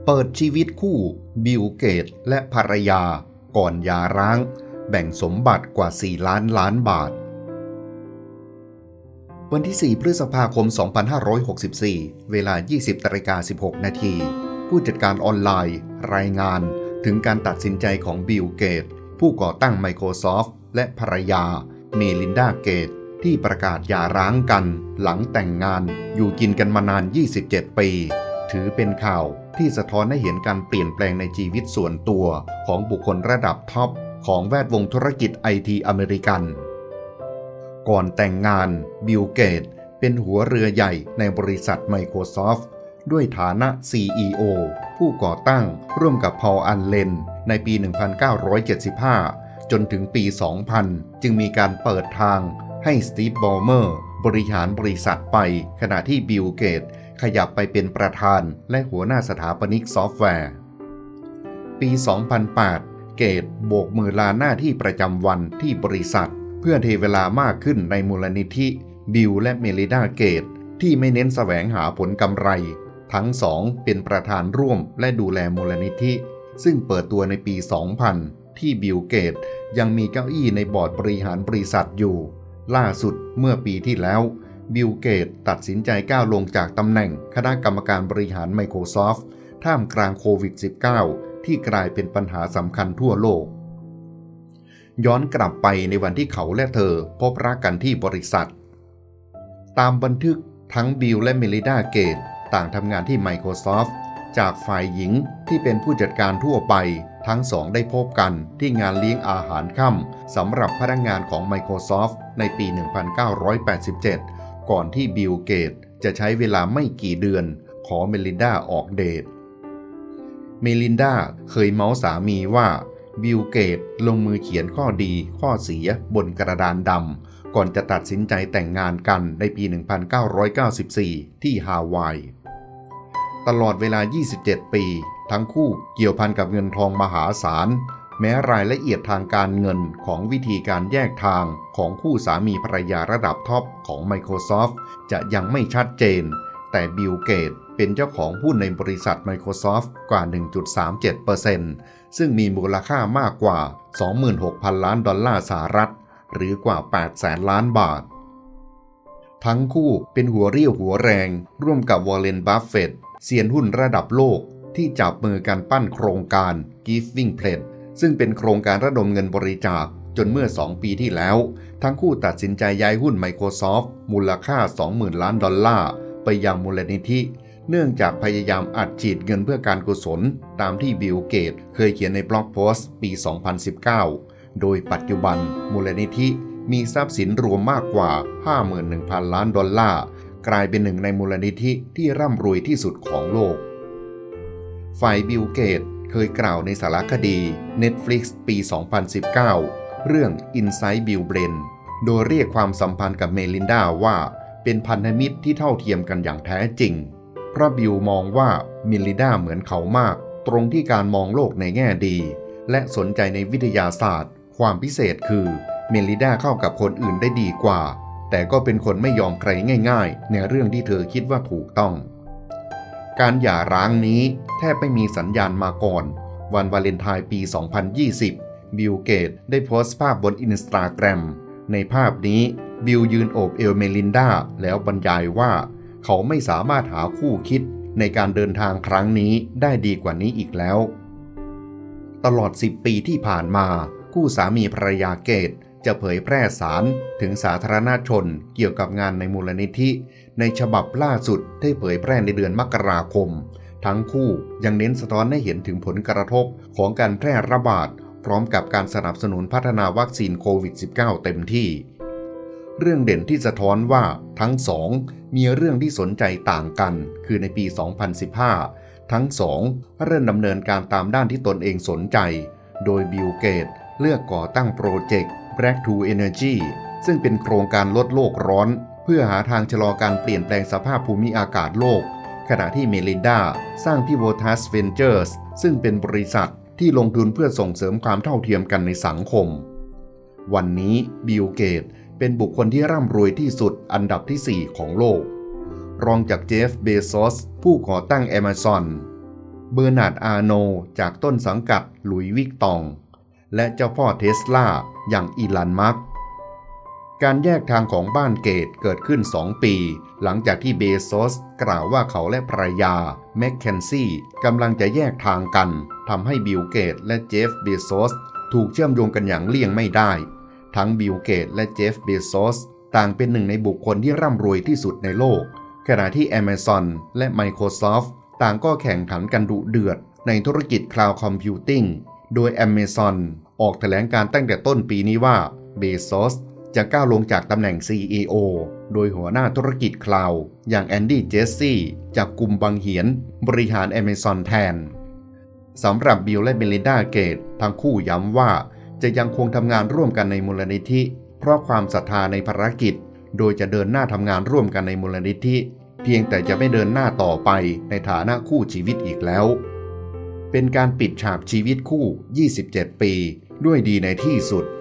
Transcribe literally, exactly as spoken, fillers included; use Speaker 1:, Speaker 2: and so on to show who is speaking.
Speaker 1: เปิดชีวิตคู่บิลเกตและภรรยาก่อนหย่าร้างแบ่งสมบัติกว่าสี่ล้านล้านบาทวันที่สี่พฤษภาคมสองพันห้าร้อยหกสิบสี่เวลา ยี่สิบนาฬิกาสิบหกนาทีผู้จัดการออนไลน์รายงานถึงการตัดสินใจของบิลเกตผู้ก่อตั้ง Microsoft และภรรยาเมลินดาเกตที่ประกาศหย่าร้างกันหลังแต่งงานอยู่กินกันมานานยี่สิบเจ็ดปีถือเป็นข่าวที่สะท้อนให้เห็นการเปลี่ยนแปลงในชีวิตส่วนตัวของบุคคลระดับท็อปของแวดวงธุรกิจไอทีอเมริกันก่อนแต่งงานบิลเกตเป็นหัวเรือใหญ่ในบริษัท Microsoft ด้วยฐานะ ซี อี โอ ผู้ก่อตั้งร่วมกับพอล อัลเลนในปี หนึ่งพันเก้าร้อยเจ็ดสิบห้า จนถึงปี สองพัน จึงมีการเปิดทางให้สตีฟ บอลเมอร์บริหารบริษัทไปขณะที่บิลเกตขยับไปเป็นประธานและหัวหน้าสถาปนิกซอฟต์แวร์ปี สองพันแปด เกตโบกมือลาหน้าที่ประจำวันที่บริษัทเพื่อเทเวลามากขึ้นในมูลนิธิบิลและเมลินดาเกตที่ไม่เน้นแสวงหาผลกำไรทั้งสองเป็นประธานร่วมและดูแลมูลนิธิซึ่งเปิดตัวในปี สองพัน ที่บิลเกตยังมีเก้าอี้ในบอร์ดบริหารบริษัทอยู่ล่าสุดเมื่อปีที่แล้วบิลเกตตัดสินใจก้าวลงจากตำแหน่งคณะกรรมการบริหาร Microsoft ท่ามกลางโควิด สิบเก้า ที่กลายเป็นปัญหาสำคัญทั่วโลกย้อนกลับไปในวันที่เขาและเธอพบรักกันที่บริษัทตามบันทึกทั้งบิลและเมลินดาเกตต่างทำงานที่ Microsoft จากฝ่ายหญิงที่เป็นผู้จัดการทั่วไปทั้งสองได้พบกันที่งานเลี้ยงอาหารค่ำสำหรับพนักงานของ Microsoft ในปี หนึ่งพันเก้าร้อยแปดสิบเจ็ด ก่อนที่บิลเกตจะใช้เวลาไม่กี่เดือนขอเมลินดาออกเดทเมลินดาเคยเมาส์สามีว่าบิลเกตลงมือเขียนข้อดีข้อเสียบนกระดานดำก่อนจะตัดสินใจแต่งงานกันในปี หนึ่งพันเก้าร้อยเก้าสิบสี่ ที่ฮาวายตลอดเวลา ยี่สิบเจ็ด ปีทั้งคู่เกี่ยวพันกับเงินทองมหาศาลแม้รายละเอียดทางการเงินของวิธีการแยกทางของคู่สามีภรรยาระดับท็อปของ Microsoft จะยังไม่ชัดเจนแต่บิลเกตเป็นเจ้าของหุ้นในบริษัท Microsoft กว่า หนึ่งจุดสามเจ็ดเปอร์เซ็นต์ ซึ่งมีมูลค่ามากกว่า สองหมื่นหกพัน ล้านดอลลาร์สหรัฐหรือกว่า แปดแสนล้านบาททั้งคู่เป็นหัวเรี่ยวหัวแรงร่วมกับวอร์เรน บัฟเฟตต์เซียนหุ้นระดับโลกที่จับมือกันปั้นโครงการ Giving Pledge ซึ่งเป็นโครงการระดมเงินบริจาคจนเมื่อสองปีที่แล้วทั้งคู่ตัดสินใจย้ายหุ้น Microsoft มูลค่า สองหมื่น ล้านดอลลาร์ไปยังมูลนิธิเนื่องจากพยายามอัดฉีดเงินเพื่อการกุศลตามที่บิลเกตเคยเขียนในบล็อกโพสต์ปี สองพันสิบเก้า โดยปัจจุบันมูลนิธิมีทรัพย์สินรวมมากกว่า ห้าหมื่นหนึ่งพัน ล้านดอลลาร์กลายเป็นหนึ่งในมูลนิธิที่ร่ำรวยที่สุดของโลกฝ่ายบิลเกตเคยกล่าวในสารคดี Netflix ปี สองพันสิบเก้า เรื่อง Inside Bill Brain โดยเรียกความสัมพันธ์กับเมลินดาว่าเป็นพันธมิตรที่เท่าเทียมกันอย่างแท้จริงเพราะบิลมองว่าเมลินดาเหมือนเขามากตรงที่การมองโลกในแง่ดีและสนใจในวิทยาศาสตร์ความพิเศษคือเมลินดาเข้ากับคนอื่นได้ดีกว่าแต่ก็เป็นคนไม่ยอมใครง่ายๆในเรื่องที่เธอคิดว่าถูกต้องการหย่าร้างนี้แทบไม่มีสัญญาณมาก่อนวันวาเลนไทน์ปี สองพันยี่สิบ บิลเกตได้โพสต์ภาพบน Instagram ในภาพนี้บิลยืนโอบเอวเมลินดาแล้วบรรยายว่าเขาไม่สามารถหาคู่คิดในการเดินทางครั้งนี้ได้ดีกว่านี้อีกแล้วตลอดสิบปีที่ผ่านมาคู่สามีภรรยาเกตจะเผยแพร่สารถึงสาธารณชนเกี่ยวกับงานในมูลนิธิในฉบับล่าสุดที่เผยแพร่ในเดือนมกราคมทั้งคู่ยังเน้นสะท้อนให้เห็นถึงผลกระทบของการแพร่ระบาดพร้อมกับการสนับสนุนพัฒนาวัคซีนโควิด สิบเก้า เต็มที่เรื่องเด่นที่สะท้อนว่าทั้งสองมีเรื่องที่สนใจต่างกันคือในปี สองพันสิบห้า ทั้งสองเริ่มดำเนินการตามด้านที่ตนเองสนใจโดยบิลเกตเลือกก่อตั้งโปรเจกต์ Back to Energy ซึ่งเป็นโครงการลดโลกร้อนเพื่อหาทางชะลอการเปลี่ยนแปลงสภาพภูมิอากาศโลกขณะที่เมลินดาสร้าง Pivotal Ventures ซึ่งเป็นบริษัทที่ลงทุนเพื่อส่งเสริมความเท่าเทียมกันในสังคมวันนี้บิลเกตเป็นบุคคลที่ร่ำรวยที่สุดอันดับที่สี่ของโลกรองจากเจฟ เบโซสผู้ก่อตั้ง Amazon เบอร์นาร์ด อาร์โนจากต้นสังกัดหลุยส์วิกตองและเจ้าพ่อเทสลาอย่างอีลอนมัสก์การแยกทางของบ้านเกตเกิดขึ้นสองปีหลังจากที่เบโซสกล่าวว่าเขาและภรรยาแมคเคนซี่กำลังจะแยกทางกันทำให้บิลเกตและเจฟเบโซสถูกเชื่อมโยงกันอย่างเลี่ยงไม่ได้ทั้งบิลเกตและเจฟเบโซสต่างเป็นหนึ่งในบุคคลที่ร่ำรวยที่สุดในโลกขณะที่ Amazon และ Microsoft ต่างก็แข่งขันกันดุเดือดในธุรกิจ Cloud Computing โดย Amazon ออกแถลงการตั้งแต่ต้นปีนี้ว่าเบโซสจะก้าวลงจากตำแหน่ง ซี อี โอ โดยหัวหน้าธุรกิจ Cloud อย่างแอนดี้ เจสซี่จากกลุ่มบังเหียนบริหาร Amazon แทนสำหรับบิลและเมลินดาเกตทั้งคู่ย้ำว่าจะยังคงทำงานร่วมกันในมูลนิธิเพราะความศรัทธาในภารกิจโดยจะเดินหน้าทำงานร่วมกันในมูลนิธิเพียงแต่จะไม่เดินหน้าต่อไปในฐานะคู่ชีวิตอีกแล้วเป็นการปิดฉากชีวิตคู่ยี่สิบเจ็ดปีด้วยดีในที่สุด